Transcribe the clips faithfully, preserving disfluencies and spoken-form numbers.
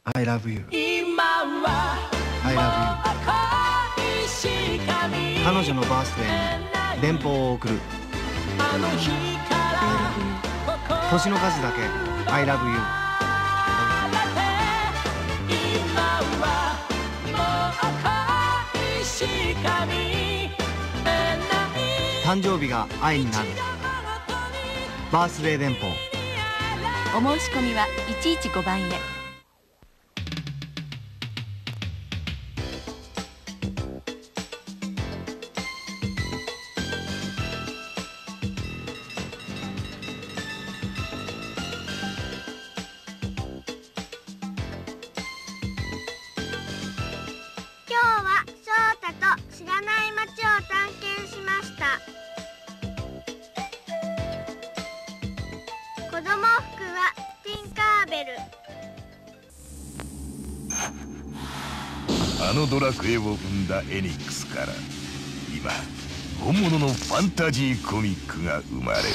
I love you. I love you. 彼女のバースデーに電報を送る。星の数だけ I love you。 誕生日が愛になる。バースデー電報。 お申し込みはいちいちごばんへ。 今日は翔太と知らない街を探検しました。子供服はティンカーベル。 あのドラクエを生んだエニックスから今本物のファンタジーコミックが生まれる。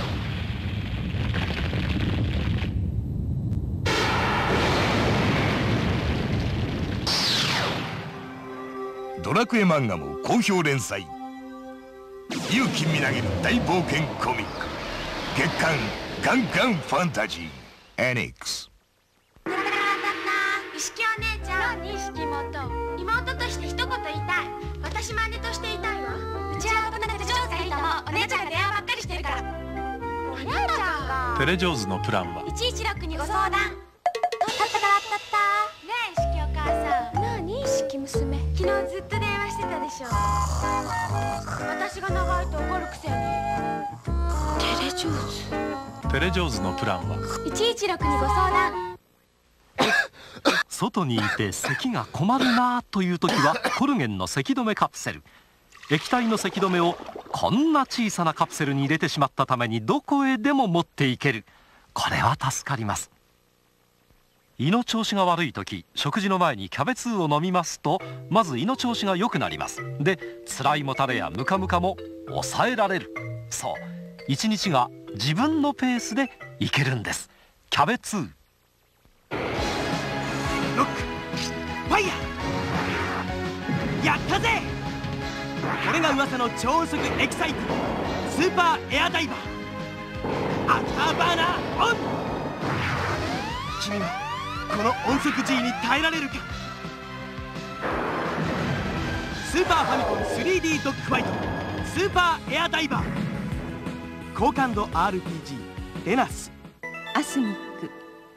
ドラクエ漫画も好評連載。勇気みなぎる大冒険コミック月刊ガンガンファンタジーエニックス。 一色お姉ちゃん、錦妹、妹として一言言いたい。私も姉としていたいわ。うちは大人で上手がいいと思う。お姉ちゃんが電話ばっかりしてるから。お姉ちゃんがテレジョーズのプランはいちいちろくにご相談。たったからたったねえ、一色お母さん。なに一色娘、昨日ずっと電話してたでしょ。私が長いと怒るくせに。テレジョーズテレジョーズのプランはいちいちろくにご相談。 外にいて咳が困るなという時はコルゲンの咳止めカプセル。液体の咳止めをこんな小さなカプセルに入れてしまったためにどこへでも持っていける。これは助かります。胃の調子が悪い時、食事の前にキャベツを飲みますとまず胃の調子が良くなります。で、辛いもたれやムカムカも抑えられる。そう、一日が自分のペースでいけるんです。キャベツロックファイヤー。やったぜ。これが噂の超音速エキサイトスーパーエアダイバーアフターバーナーオン。君はこの音速 G に耐えられるか。スーパーファミコン スリーディー ドッグファイトスーパーエアダイバー。高感度 アールピージー エナス。 アスミック。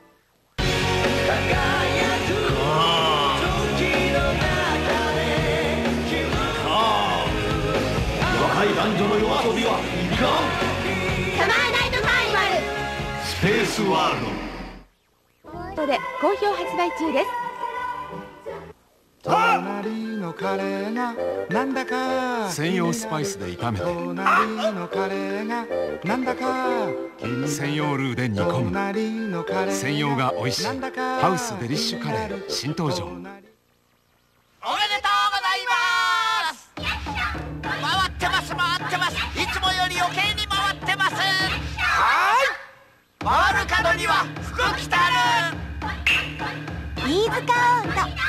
若い男女の夜遊びはいかん。 サマーナイトカーニバル。 スペースワールドで好評発売中です。 隣のカレーがなんだか専用スパイスで炒めて隣のカレーがなんだか専用ルーで煮込む。専用が美味しいハウスデリッシュカレー新登場。 おめでとうございます。回ってます回ってます。いつもより余計に回ってます。はーい、回る角には福来たる。 飯塚オウンと